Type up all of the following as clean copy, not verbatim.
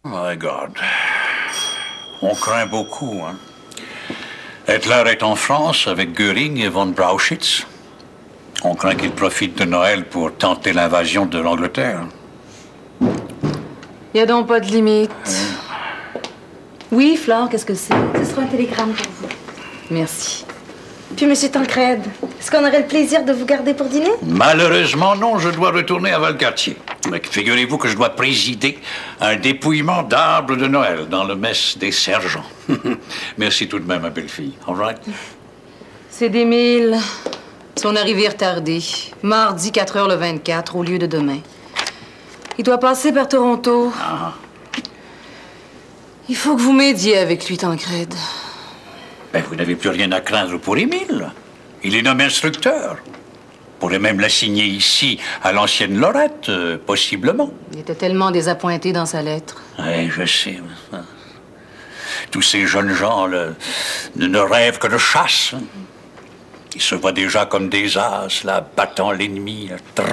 Regarde, on craint beaucoup, hein. Hitler est en France avec Göring et von Brauchitsch. On craint qu'il profite de Noël pour tenter l'invasion de l'Angleterre. Il n'y a donc pas de limite. Oui, Flore, qu'est-ce que c'est? Ce sera un télégramme pour vous. Merci. Puis, Monsieur Tancred, est-ce qu'on aurait le plaisir de vous garder pour dîner? Malheureusement, non, je dois retourner à Valcartier. Mais figurez-vous que je dois présider un dépouillement d'arbres de Noël dans le mess des sergents. Merci tout de même, ma belle-fille. All right? C'est d'Émile. Son arrivée est retardée. Mardi, 4h le 24, au lieu de demain. Il doit passer par Toronto. Ah. Il faut que vous m'aidiez avec lui, Tancred. Ben, vous n'avez plus rien à craindre pour Émile. Il est nommé instructeur. On pourrait même l'assigner ici, à l'ancienne Lorette, possiblement. Il était tellement désappointé dans sa lettre. Oui, je sais. Tous ces jeunes gens là, ne rêvent que de chasse. Ils se voient déjà comme des as, là, battant l'ennemi.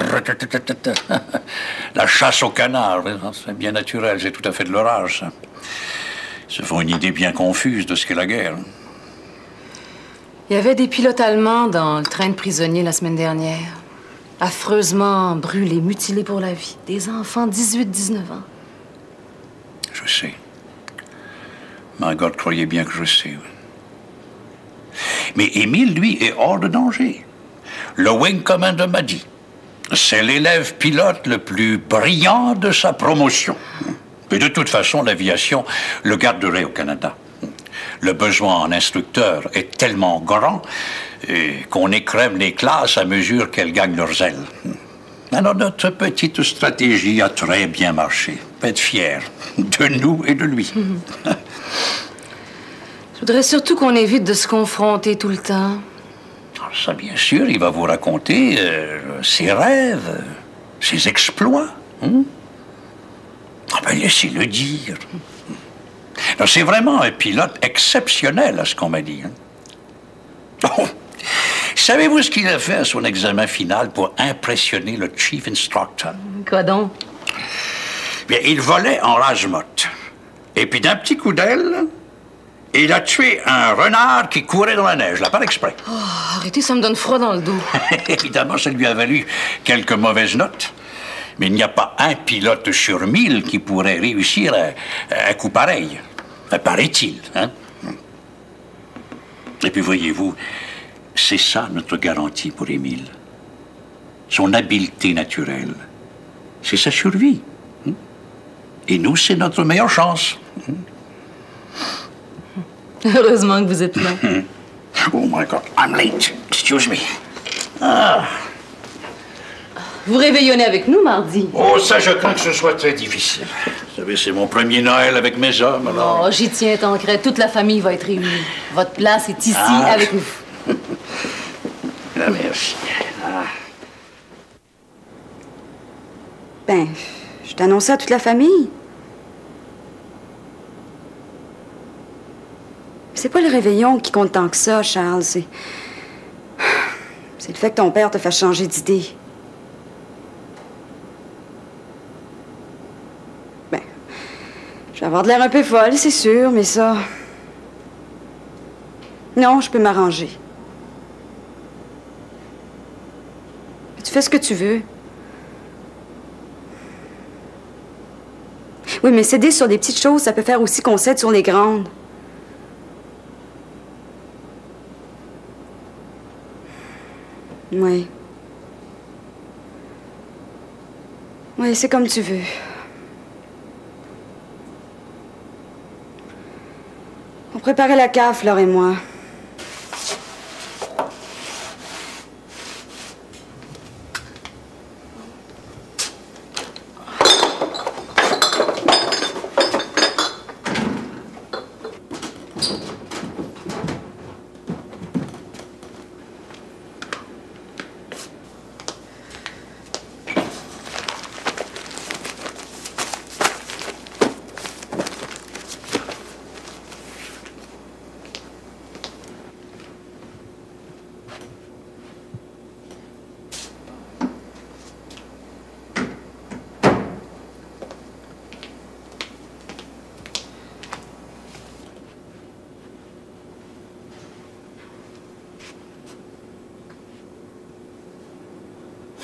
La chasse au canard, c'est bien naturel, c'est tout à fait de leur âge, ça. Ils se font une idée bien confuse de ce qu'est la guerre. Il y avait des pilotes allemands dans le train de prisonniers la semaine dernière. Affreusement brûlés, mutilés pour la vie. Des enfants, 18-19 ans. Je sais. Margot croyait bien que je sais. Mais Émile, lui, est hors de danger. Le Wing Commander m'a dit. C'est l'élève pilote le plus brillant de sa promotion. Et de toute façon, l'aviation le garderait au Canada. Le besoin en instructeurs est tellement grand qu'on écrème les classes à mesure qu'elles gagnent leurs ailes. Alors, notre petite stratégie a très bien marché. Faites fiers de nous et de lui. Je voudrais surtout qu'on évite de se confronter tout le temps. Alors ça, bien sûr, il va vous raconter ses rêves, ses exploits. Ah ben, laissez-le dire. C'est vraiment un pilote exceptionnel, à ce qu'on m'a dit. Oh. Savez-vous ce qu'il a fait à son examen final pour impressionner le chief instructor? Quoi donc? Bien, il volait en rage-motte. Et puis, d'un petit coup d'aile, il a tué un renard qui courait dans la neige, là, par exprès. Oh, arrêtez, ça me donne froid dans le dos. Évidemment, ça lui a valu quelques mauvaises notes. Mais il n'y a pas un pilote sur 1000 qui pourrait réussir à un coup pareil. Paraît-il, hein? Et puis, voyez-vous, c'est ça notre garantie pour Émile. Son habileté naturelle. C'est sa survie. Et nous, c'est notre meilleure chance. Heureusement que vous êtes là. Oh my God, I'm late. Excuse me. Ah. Vous réveillonnez avec nous mardi? Oh, ça, je crains que ce soit très difficile. Vous savez, c'est mon premier Noël avec mes hommes, alors... Oh, j'y tiens, Tancred. Toute la famille va être réunie. Votre place est ici, avec nous. Ah, merci. Ah. Ben, je t'annonçais à toute la famille. C'est pas le réveillon qui compte tant que ça, Charles. C'est le fait que ton père te fasse changer d'idée. Ben, je vais avoir de l'air un peu folle, c'est sûr, mais ça... Non, je peux m'arranger. Tu fais ce que tu veux. Oui, mais céder sur des petites choses, ça peut faire aussi qu'on cède sur les grandes. Oui. Oui, c'est comme tu veux. On préparait la cave, Flore et moi.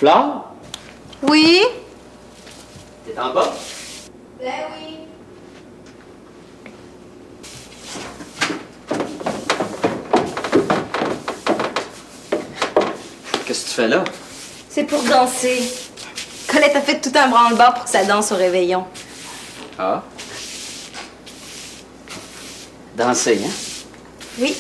Flore? Oui? T'es en bas? Ben oui. Qu'est-ce que tu fais là? C'est pour danser. Colette a fait tout un branle-bas pour que ça danse au réveillon. Ah? Danser, hein? Oui.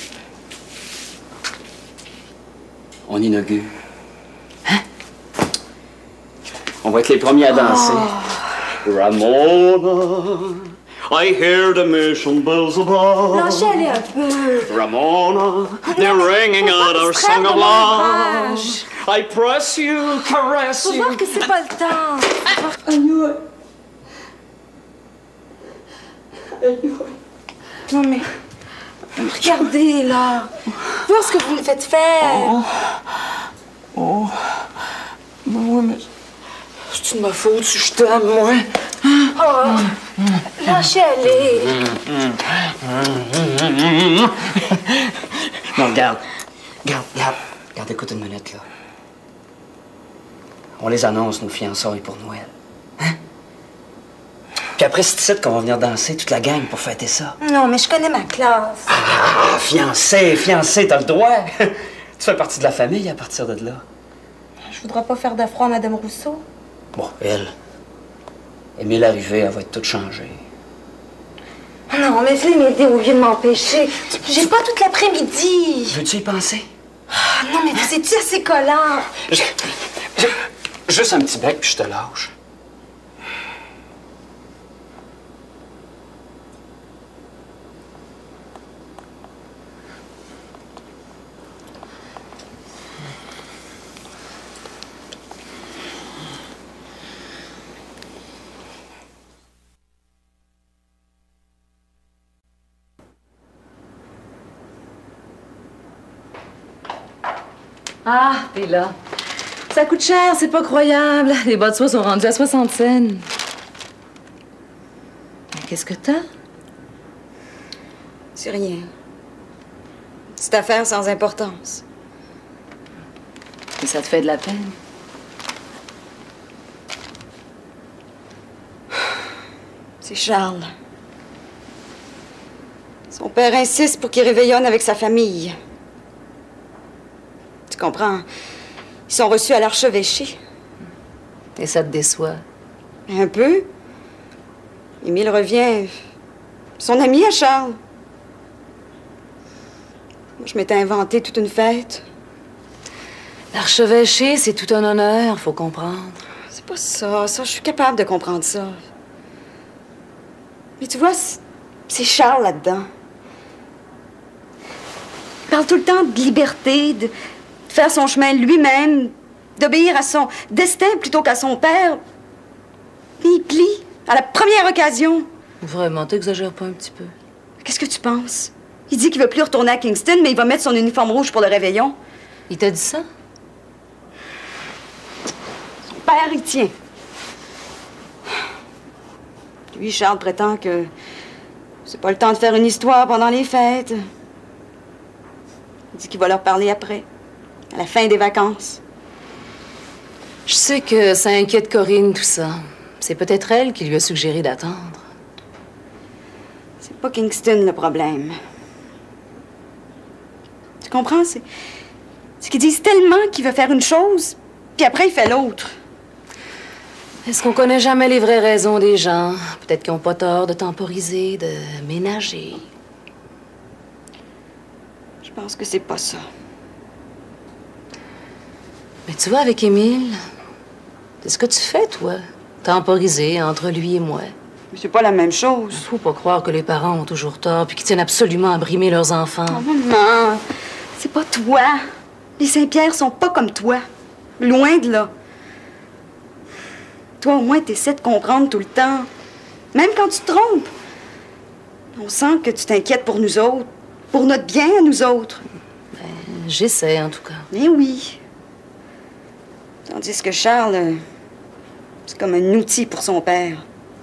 On inaugure. Hein? On va être les premiers à danser. Ramona, I hear the mission bells above. Lâchez-les un peu. Ramona, they're ringing out our song of love. I press you, caress Faut you. voir que c'est pas le temps. Non mais... Regardez, là. Voir ce que vous me faites faire. Oh. Oui, mais... C'est de ma faute si je t'aime, moi. Oh. Lâchez-les. Non, regarde, écoute une minute, là. On les annonce, nos fiançailles, pour Noël. Hein? Puis après, c'est ici qu'on va venir danser, toute la gang, pour fêter ça. Non, mais je connais ma classe. Ah, fiancé, t'as le droit. Tu fais partie de la famille à partir de là. Je voudrais pas faire d'affront à Madame Rousseau. Bon, elle, Émile arrivé, elle va être toute changée. Non, laisse-les m'aider au lieu de m'empêcher. J'ai pas toute l'après-midi. Veux-tu y penser? Ah, non, mais vous êtes-tu assez collant? Juste un petit bec, puis je te lâche. Ah, t'es là. Ça coûte cher, c'est pas croyable. Les bas de soie sont rendus à 60 cents. Mais qu'est-ce que t'as? C'est rien. Cette affaire sans importance. Et ça te fait de la peine? C'est Charles. Son père insiste pour qu'il réveillonne avec sa famille. Tu comprends? Ils sont reçus à l'archevêché. Et ça te déçoit? Un peu. Émile revient. Son ami à Charles. Moi, je m'étais inventé toute une fête. L'archevêché, c'est tout un honneur, faut comprendre. C'est pas ça. Ça, je suis capable de comprendre ça. Mais tu vois, c'est Charles là-dedans. Il parle tout le temps de liberté, de faire son chemin lui-même, d'obéir à son destin plutôt qu'à son père. Et il plie à la première occasion. Vraiment, t'exagères pas un petit peu? Qu'est-ce que tu penses? Il dit qu'il veut plus retourner à Kingston, mais il va mettre son uniforme rouge pour le réveillon. Il t'a dit ça? Son père, il tient. Lui, Charles prétend que c'est pas le temps de faire une histoire pendant les fêtes. Il dit qu'il va leur parler après, à la fin des vacances. Je sais que ça inquiète Corinne, tout ça. C'est peut-être elle qui lui a suggéré d'attendre. C'est pas Kingston, le problème. Tu comprends? C'est qu'ils disent tellement qu'il veut faire une chose, puis après, il fait l'autre. Est-ce qu'on connaît jamais les vraies raisons des gens? Peut-être qu'ils n'ont pas tort de temporiser, de ménager. Je pense que c'est pas ça. Mais tu vois, avec Émile, c'est ce que tu fais, toi. Temporiser entre lui et moi. Mais c'est pas la même chose. Faut pas croire que les parents ont toujours tort puis qu'ils tiennent absolument à brimer leurs enfants. Oh, maman, c'est pas toi. Les Saint-Pierre sont pas comme toi. Loin de là. Toi, au moins, t'essaies de comprendre tout le temps. Même quand tu te trompes. On sent que tu t'inquiètes pour nous autres. Pour notre bien à nous autres. J'essaie, en tout cas. Eh oui. Tandis que Charles, c'est comme un outil pour son père.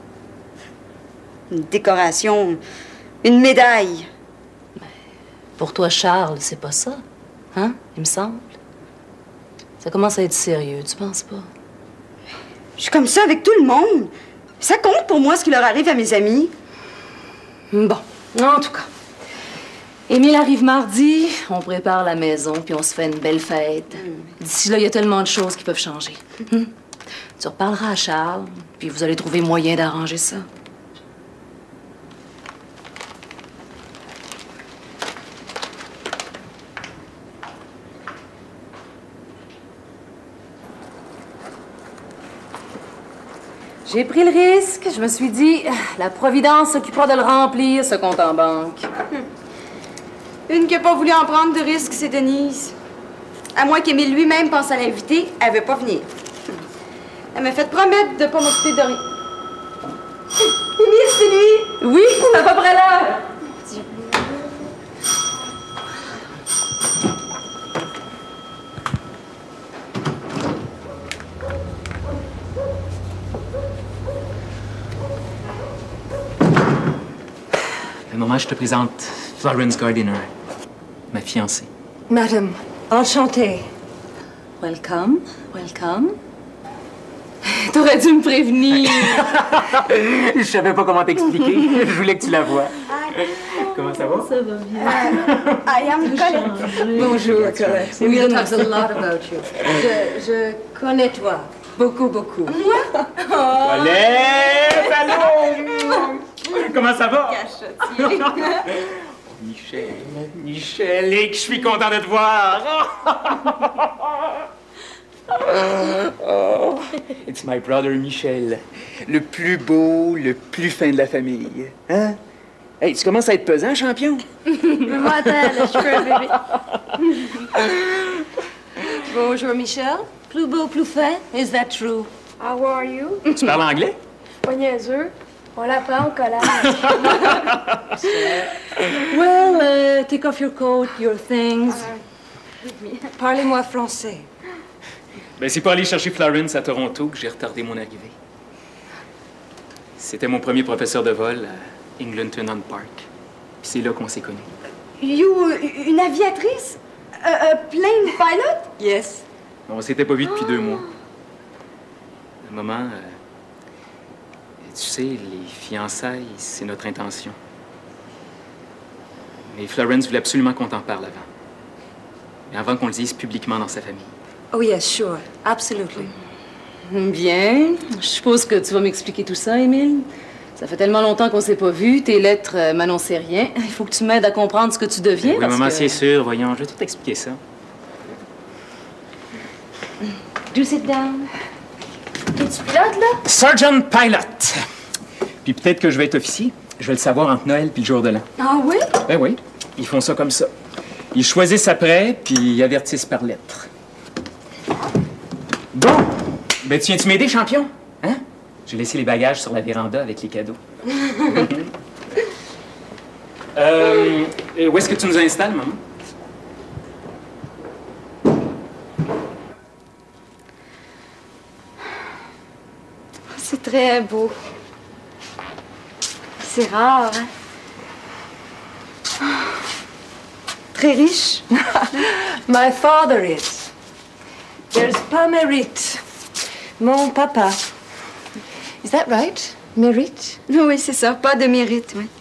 Une décoration, une médaille. Pour toi, Charles, c'est pas ça. Hein? Il me semble. Ça commence à être sérieux, tu penses pas? Je suis comme ça avec tout le monde. Ça compte pour moi ce qui leur arrive à mes amis. Bon, en tout cas. Émile arrive mardi, on prépare la maison, puis on se fait une belle fête. D'ici là, il y a tellement de choses qui peuvent changer. Tu reparleras à Charles, puis vous allez trouver moyen d'arranger ça. J'ai pris le risque. Je me suis dit, la Providence s'occupera de le remplir, ce compte en banque. Une qui n'a pas voulu en prendre de risque, c'est Denise. À moins qu'Émile lui-même pense à l'inviter, elle veut pas venir. Elle m'a fait promettre de pas m'occuper de rien. Émile, c'est lui! Oui, c'est à peu près là. Maman, je te présente Florence Gardiner, ma fiancée. Madame, enchantée. Welcome, welcome. T'aurais dû me prévenir. Je savais pas comment t'expliquer. Je voulais que tu la vois. Comment ça va? Ça va bien. I am Colette. Bonjour, Colette. Emile talks a lot about you. Je connais toi. Beaucoup, beaucoup. Colette, allô! Comment ça va? Michel, et que je suis content de te voir. It's my brother Michel, le plus beau, le plus fin de la famille. Hein? Hey, tu commences à être pesant, champion? Moi, je peux, bébé. Bonjour, Michel. Plus beau, plus fin. Is that true? How are you? Tu parles anglais? Pas niaiseux. On l'apprend au collège. Well, take off your coat, your things. Parlez-moi français. Ben, c'est pour aller chercher Florence à Toronto que j'ai retardé mon arrivée. C'était mon premier professeur de vol à Eglinton Park. Puis c'est là qu'on s'est connus. You, une aviatrice? Plane pilot? Yes. On s'était pas vus depuis 2 mois. Un moment, tu sais, les fiançailles, c'est notre intention. Mais Florence voulait absolument qu'on t'en parle avant. Mais avant qu'on le dise publiquement dans sa famille. Oh, yes, sure. Absolutely. Bien. Je suppose que tu vas m'expliquer tout ça, Émile. Ça fait tellement longtemps qu'on s'est pas vu. Tes lettres m'annonçaient rien. Il faut que tu m'aides à comprendre ce que tu deviens. Oui, parce maman, que... c'est sûr. Voyons, je vais tout t'expliquer ça. Do sit down. T'es-tu pilote, là? Sergeant Pilot. Puis peut-être que je vais être officier. Je vais le savoir entre Noël puis le jour de l'an. Ah oui? Ben oui, ils font ça comme ça. Ils choisissent après, puis ils avertissent par lettre. Bon, ben tu viens-tu m'aider, champion? Hein? J'ai laissé les bagages sur la véranda avec les cadeaux. Où est-ce que tu nous installes, maman? C'est très beau. C'est rare, hein? Très riche. My father is. There's pas mérite. Mon papa. Is that right? Mérite? Oui, c'est ça. Pas de mérite, oui.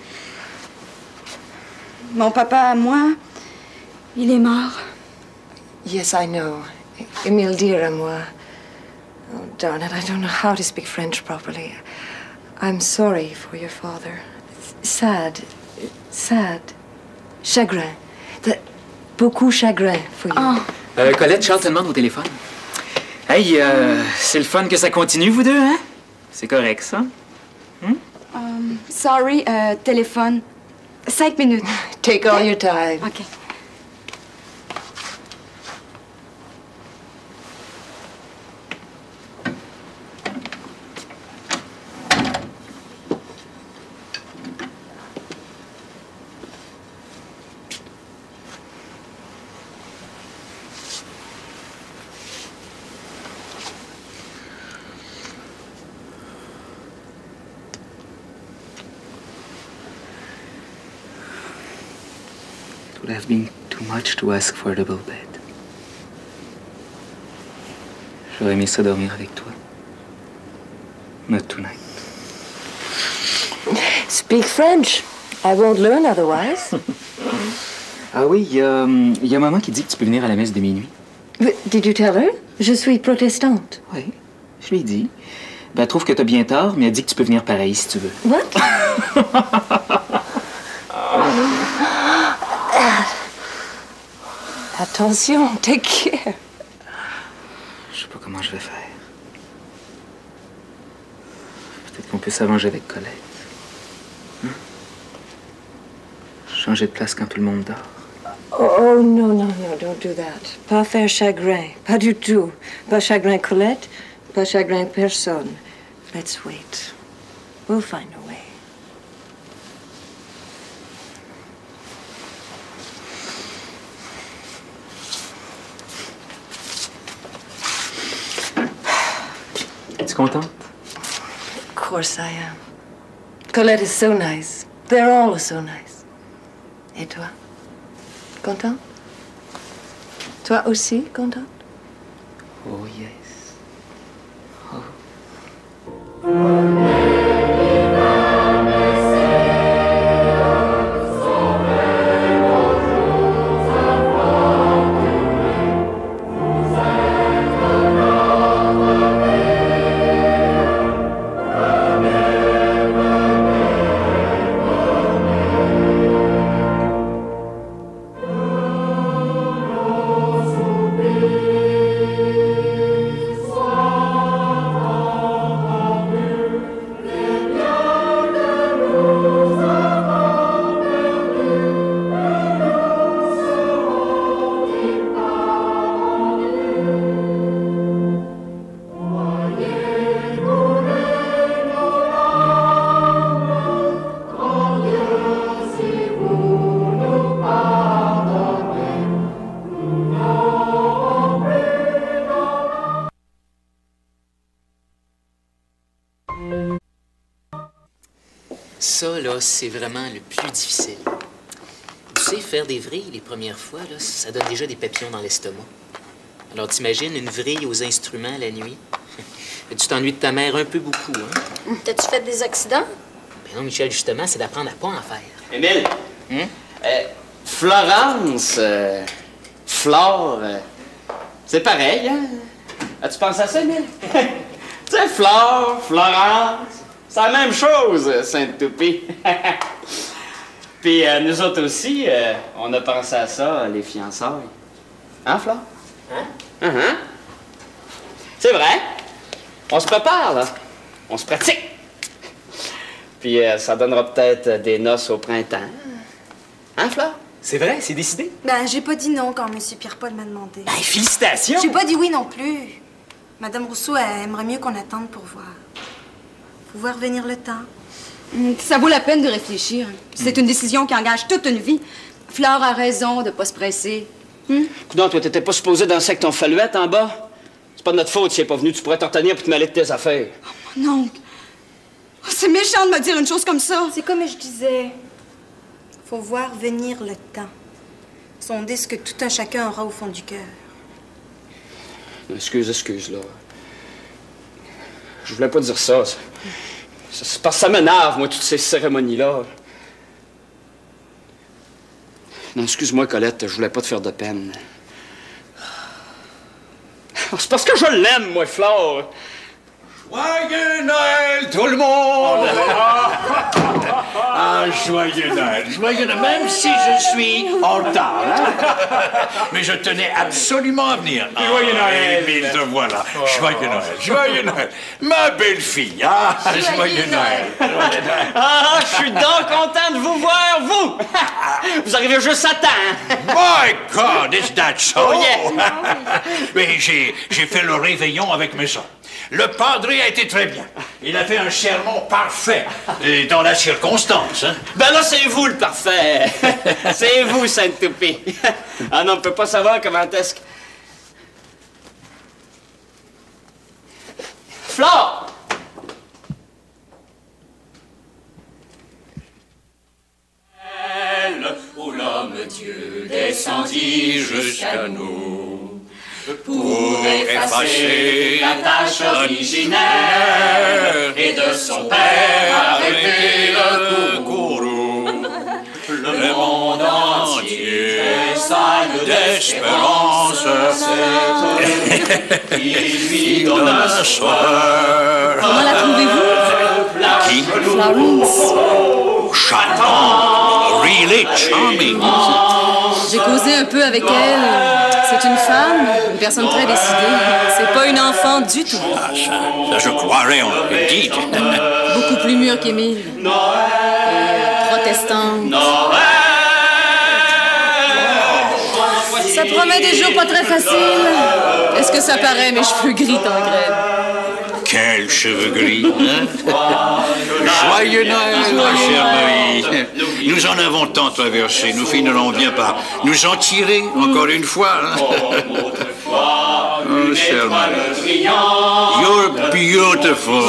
Mon papa, moi, il est mort. Yes, I know. Emile dear à moi. Oh, darn it, I don't know how to speak French properly. I'm sorry for your father. Sad. Sad. Chagrin. Beaucoup chagrin for you. Colette, Charles te demande au téléphone. Hey, c'est le fun que ça continue, vous deux, hein? C'est correct, ça? Sorry, téléphone. 5 minutes. Take all your time. OK. It would have been too much to ask for a double bed. J'aurais aimé ça dormir avec toi. Not tonight. Speak French. I won't learn otherwise. Ah oui, il y a maman qui dit que tu peux venir à la messe de minuit. Did you tell her? Je suis protestante. Oui, je lui ai dit. Ben, elle trouve que t'as bien tort, mais elle dit que tu peux venir pareil si tu veux. What? Attention, take care. Je sais pas comment je vais faire. Peut-être qu'on peut s'arranger avec Colette. Hein? Changer de place quand tout le monde dort. Oh, non, non, non, don't do that. Pas faire chagrin. Pas du tout. Pas chagrin Colette, pas chagrin personne. Let's wait. We'll find a way. Es-tu contente? Of course I am. Colette is so nice. They're all so nice. Et toi? Contente? Toi aussi, contente? Oh, yes. Oh. Ça, là, c'est vraiment le plus difficile. Tu sais, faire des vrilles les premières fois, là, ça donne déjà des papillons dans l'estomac. Alors, t'imagines une vrille aux instruments la nuit? Tu t'ennuies de ta mère un peu beaucoup, hein? T'as-tu fait des accidents? Ben non, Michel, justement, c'est d'apprendre à pas en faire. Émile, Florence, Flore, c'est pareil, hein? As-tu pensé à ça, Émile? Tu sais, Flore, Florence, c'est la même chose, Sainte-Toupie. Puis nous autres aussi, on a pensé à ça, les fiançailles. Hein, Flore? Hein? C'est vrai. On se prépare, là. On se pratique. Puis ça donnera peut-être des noces au printemps. Hein, Flore? C'est vrai, c'est décidé. Ben, j'ai pas dit non quand M. Pierre-Paul m'a demandé. Ben, félicitations! J'ai pas dit oui non plus. Madame Rousseau, elle aimerait mieux qu'on attende pour voir. Faut voir venir le temps. Ça vaut la peine de réfléchir. C'est une décision qui engage toute une vie. Flore a raison de pas se presser. Coudonc, toi, t'étais pas supposé danser avec ton faluette en bas? C'est pas de notre faute si elle est pas venue. Tu pourrais t'en retenir pour te mêler de tes affaires. Oh, mon oncle. Oh, c'est méchant de me dire une chose comme ça. C'est comme je disais. Faut voir venir le temps. Sonder ce que tout un chacun aura au fond du cœur. Excuse, là. Je voulais pas dire ça. C'est parce que ça m'énerve, moi, toutes ces cérémonies-là. Non, excuse-moi, Colette, je voulais pas te faire de peine. C'est parce que je l'aime, moi, Flore. Joyeux Noël, tout le monde! Ah, joyeux Noël, même si je suis en retard. Hein? Mais je tenais absolument à venir. Joyeux Noël! Émile, te voilà. Joyeux Noël. Ma belle-fille, joyeux Noël. Ah, je suis donc content de vous voir, vous! Vous arrivez juste à temps. My God, is that so? Oh, yeah. Mais j'ai fait le réveillon avec mes sœurs. Le padré a été très bien. Il a fait un sermon parfait, et dans la circonstance. Hein? Ben là, c'est vous le parfait. C'est vous, Sainte-Toupie. Ah non, on ne peut pas savoir comment est-ce que... Flore! Où l'homme Dieu descendit jusqu'à nous pour effacer effacer la tâche originaire et de son père arrêter le gourou. Le monde entier tressaille d'espérance, il lui donne un soir. Comment la trouvez-vous? Qui? Florence. Charmant, really charming. J'ai causé un peu avec elle. C'est une femme, une personne très décidée. C'est pas une enfant du tout. Ah, ça je croirais, indeed. Beaucoup plus mûre qu'Émile. Et protestante. Ça promet des jours pas très faciles. Est-ce que ça paraît, mes cheveux gris t'engraident? Quels cheveux gris, hein? Joyeux Noël, ma chère Marie. Nous en avons tant traversé, nous finirons bien par nous en tirer, encore une fois. Hein? Oh, chère Marie. You're beautiful.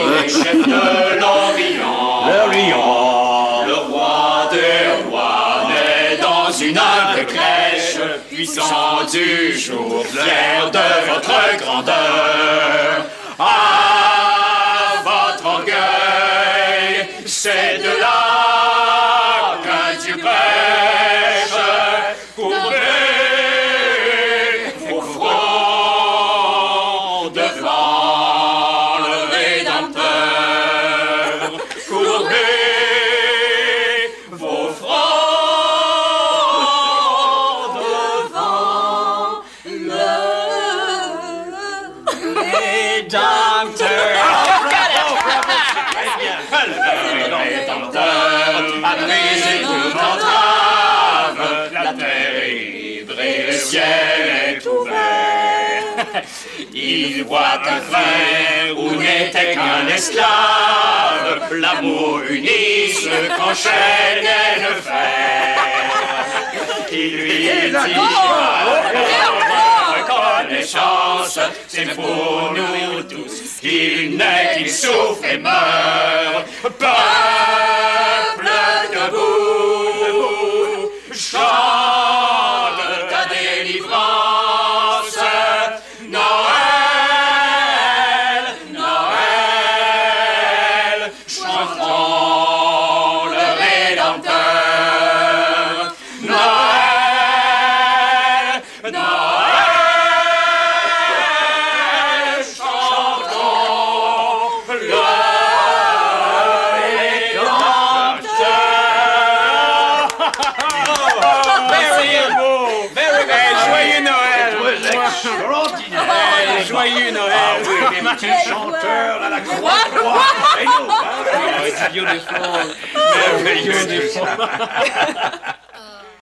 Le roi des rois naît dans une humble crèche, puissant du jour, fier de votre grandeur. Ah, votre orgueil, c'est de là qu'un Dieu prêche. Courbez vos fronts devant le Rédempteur. Courbez vos fronts devant le Rédempteur. A brisé toute entrave, la terre est libre et le ciel est ouvert. Il voit un frère où n'était qu'un esclave, l'amour unit ceux qu'enchaînait le fer. Il lui dit reconnaissance, c'est pour nous tous qu'il naît, qu'il souffre et meurt. Peuple debout, chante ta délivrance. Noël, Noël, chantons le Rédempteur. Noël, Noël, chantons le Joyeux Noël! Extraordinaire! Joyeux Noël! Ah oui, des petits chanteurs à la croix! Beautiful. Merveilleux des fois!